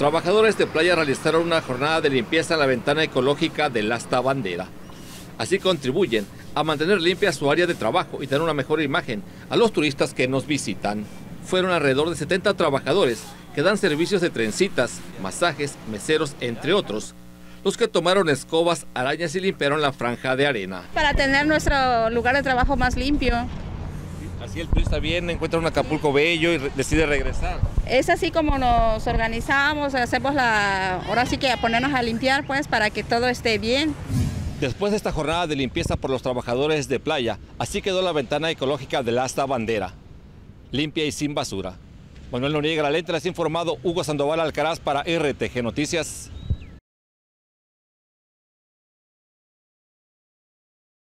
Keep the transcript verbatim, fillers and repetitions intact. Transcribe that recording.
Trabajadores de playa realizaron una jornada de limpieza en la ventana ecológica del Asta Bandera. Así contribuyen a mantener limpia su área de trabajo y dar una mejor imagen a los turistas que nos visitan. Fueron alrededor de setenta trabajadores que dan servicios de trencitas, masajes, meseros, entre otros, los que tomaron escobas, arañas y limpiaron la franja de arena. Para tener nuestro lugar de trabajo más limpio. Así el turista viene, encuentra un Acapulco bello y decide regresar. Es así como nos organizamos, hacemos la, ahora sí que a ponernos a limpiar pues para que todo esté bien. Después de esta jornada de limpieza por los trabajadores de playa, así quedó la ventana ecológica del Asta Bandera, limpia y sin basura. Manuel Noriega, la lente, les ha informado Hugo Sandoval Alcaraz para R T G Noticias.